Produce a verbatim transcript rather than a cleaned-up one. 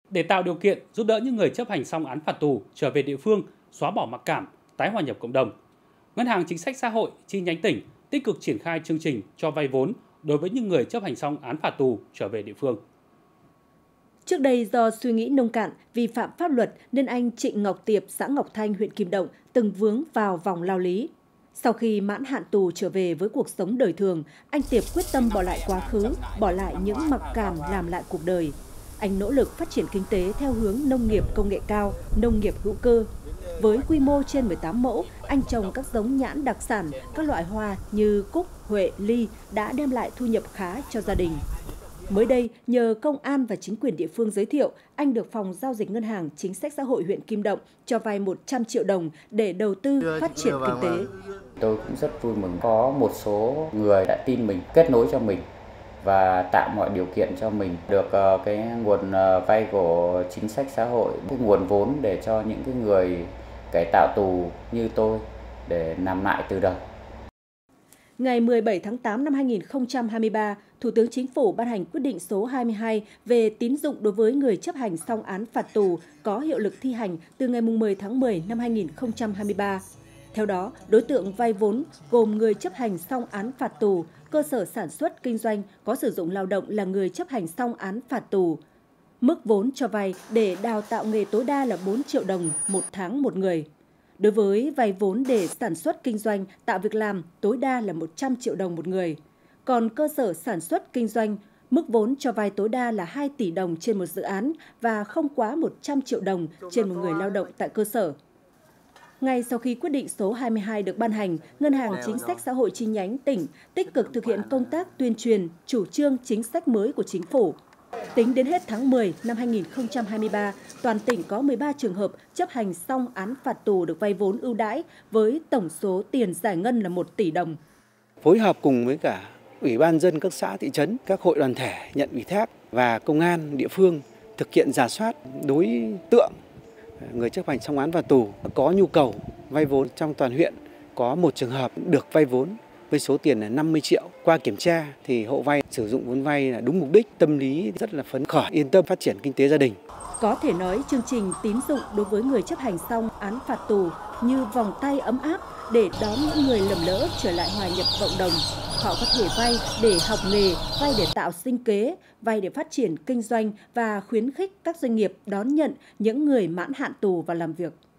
Để tạo điều kiện giúp đỡ những người chấp hành xong án phạt tù trở về địa phương, xóa bỏ mặc cảm, tái hòa nhập cộng đồng, Ngân hàng Chính sách Xã hội chi nhánh tỉnh tích cực triển khai chương trình cho vay vốn đối với những người chấp hành xong án phạt tù trở về địa phương. Trước đây do suy nghĩ nông cạn, vi phạm pháp luật nên anh Trịnh Ngọc Tiệp, xã Ngọc Thanh, huyện Kim Động từng vướng vào vòng lao lý. Sau khi mãn hạn tù trở về với cuộc sống đời thường, anh Tiệp quyết tâm bỏ lại quá khứ, bỏ lại những mặc cảm làm lại cuộc đời. Anh nỗ lực phát triển kinh tế theo hướng nông nghiệp công nghệ cao, nông nghiệp hữu cơ. Với quy mô trên mười tám mẫu, anh trồng các giống nhãn đặc sản, các loại hoa như cúc, huệ, ly đã đem lại thu nhập khá cho gia đình. Mới đây, nhờ công an và chính quyền địa phương giới thiệu, anh được Phòng Giao dịch Ngân hàng Chính sách Xã hội huyện Kim Động cho vay một trăm triệu đồng để đầu tư phát triển kinh tế. Tôi cũng rất vui mừng có một số người đã tin mình, kết nối cho mình và tạo mọi điều kiện cho mình được cái nguồn vay của chính sách xã hội, cái nguồn vốn để cho những cái người cải tạo tù như tôi để làm lại từ đầu. Ngày mười bảy tháng tám năm hai nghìn không trăm hai mươi ba, Thủ tướng Chính phủ ban hành quyết định số hai mươi hai về tín dụng đối với người chấp hành xong án phạt tù có hiệu lực thi hành từ ngày mười tháng mười năm hai nghìn không trăm hai mươi ba. Theo đó, đối tượng vay vốn gồm người chấp hành xong án phạt tù, cơ sở sản xuất kinh doanh có sử dụng lao động là người chấp hành xong án phạt tù. Mức vốn cho vay để đào tạo nghề tối đa là bốn triệu đồng một tháng một người. Đối với vay vốn để sản xuất kinh doanh, tạo việc làm tối đa là một trăm triệu đồng một người. Còn cơ sở sản xuất kinh doanh, mức vốn cho vay tối đa là hai tỷ đồng trên một dự án và không quá một trăm triệu đồng trên một người lao động tại cơ sở. Ngay sau khi quyết định số hai mươi hai được ban hành, Ngân hàng Chính sách Xã hội chi nhánh tỉnh tích cực thực hiện công tác tuyên truyền, chủ trương chính sách mới của chính phủ. Tính đến hết tháng mười năm hai nghìn không trăm hai mươi ba, toàn tỉnh có mười ba trường hợp chấp hành xong án phạt tù được vay vốn ưu đãi với tổng số tiền giải ngân là một tỷ đồng. Phối hợp cùng với cả Ủy ban dân các xã thị trấn, các hội đoàn thể nhận ủy thác và công an địa phương thực hiện rà soát đối tượng người chấp hành xong án phạt tù có nhu cầu vay vốn trong toàn huyện, có một trường hợp được vay vốn với số tiền là năm mươi triệu. Qua kiểm tra thì hộ vay sử dụng vốn vay là đúng mục đích, tâm lý rất là phấn khởi, yên tâm phát triển kinh tế gia đình. Có thể nói chương trình tín dụng đối với người chấp hành xong án phạt tù như vòng tay ấm áp để đón những người lầm lỡ trở lại hòa nhập cộng đồng. Họ có thể vay để học nghề, vay để tạo sinh kế, vay để phát triển kinh doanh và khuyến khích các doanh nghiệp đón nhận những người mãn hạn tù vào làm việc.